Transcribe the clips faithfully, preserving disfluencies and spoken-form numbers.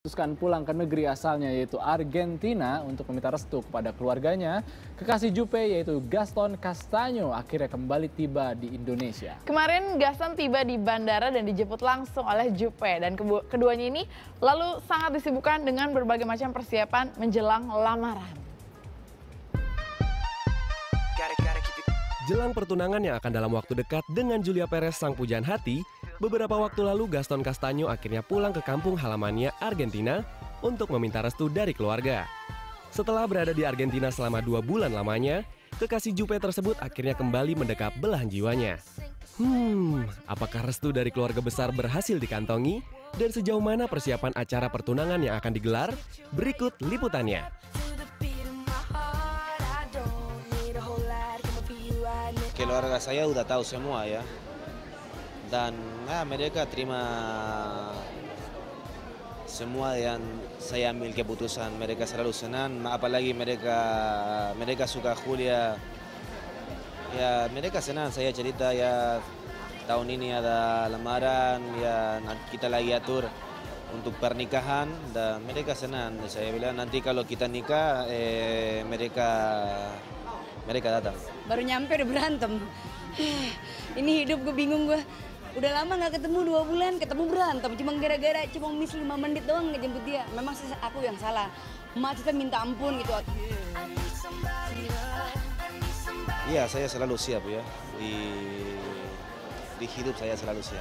memutuskan pulang ke negeri asalnya yaitu Argentina untuk meminta restu kepada keluarganya. Kekasih Juppe yaitu Gaston Castaño akhirnya kembali tiba di Indonesia. Kemarin Gaston tiba di bandara dan dijemput langsung oleh Juppe dan keduanya ini lalu sangat disibukkan dengan berbagai macam persiapan menjelang lamaran. Jelang pertunangan yang akan dalam waktu dekat dengan Julia Perez sang pujaan hati, beberapa waktu lalu Gaston Castaño akhirnya pulang ke kampung halamannya Argentina untuk meminta restu dari keluarga. Setelah berada di Argentina selama dua bulan lamanya, kekasih Juppe tersebut akhirnya kembali mendekap belahan jiwanya. Hmm, apakah restu dari keluarga besar berhasil dikantongi? Dan sejauh mana persiapan acara pertunangan yang akan digelar? Berikut liputannya. Keluarga saya udah tahu semua ya, dan nah, mereka terima semua yang saya ambil keputusan. Mereka selalu senang, apalagi mereka mereka suka Julia. Ya mereka senang saya cerita ya tahun ini ada lamaran ya, kita lagi atur untuk pernikahan dan mereka senang. Saya bilang nanti kalau kita nikah eh, mereka mereka datang. Baru nyampe udah berantem. Ini hidup gue bingung gue. Udah lama nggak ketemu dua bulan, ketemu berantem. Cuma gara-gara cuma miss lima menit doang ngejemput dia. Memang aku yang salah. Emak kita minta ampun gitu. Iya, saya selalu siap ya. Di di hidup saya selalu siap.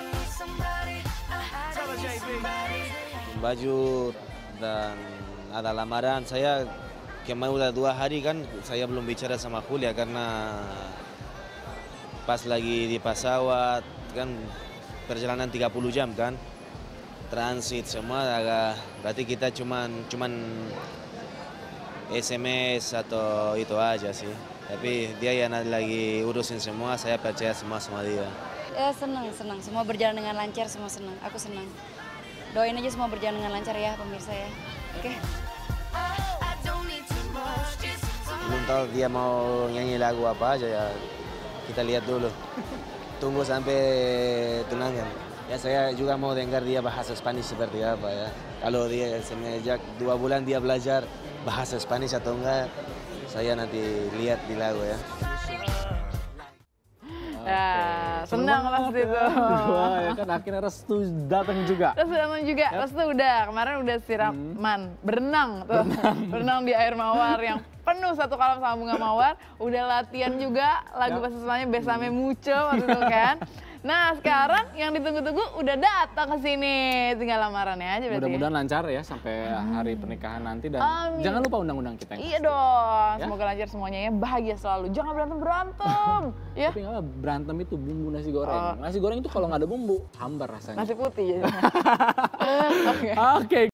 Baju dan ada lamaran saya. Kemarin udah dua hari kan saya belum bicara sama Julia karena pas lagi di pesawat kan perjalanan tiga puluh jam kan, transit semua agak, berarti kita cuman cuman S M S atau itu aja sih. Tapi dia yang lagi urusin semua, saya percaya semua sama dia. Ya senang, senang. Semua berjalan dengan lancar, semua senang. Aku senang. Doain aja semua berjalan dengan lancar ya pemirsa ya. Oke. Okay. Belum tahu dia mau nyanyi lagu apa aja ya, kita lihat dulu. Tunggu sampai tunangan. Ya saya juga mau dengar dia bahasa Spanish seperti apa ya. Kalau dia semenjak dua bulan dia belajar bahasa Spanish atau enggak, saya nanti lihat di lagu ya. Ya, senang pasti itu. Wah, ya kan akhirnya restu datang juga. Restu datang juga, yep. Restu udah, kemarin udah siraman, hmm. berenang tuh. Berenang. Berenang di air mawar yang penuh satu kolam sama bunga mawar. Udah latihan juga lagu bahasa Spanyol Besame Mucho waktu itu kan. Nah sekarang yang ditunggu-tunggu udah datang ke sini, tinggal lamarannya aja berarti. Mudah-mudahan lancar ya sampai hari pernikahan nanti dan Amin. Jangan lupa undang-undang kita. Iya dong, ya? Semoga lancar semuanya ya, bahagia selalu. Jangan berantem berantem, ya. Tapi nggak berantem itu bumbu nasi goreng. Oh. Nasi goreng itu kalau nggak ada bumbu hambar rasanya. Nasi putih. Oke. Oke.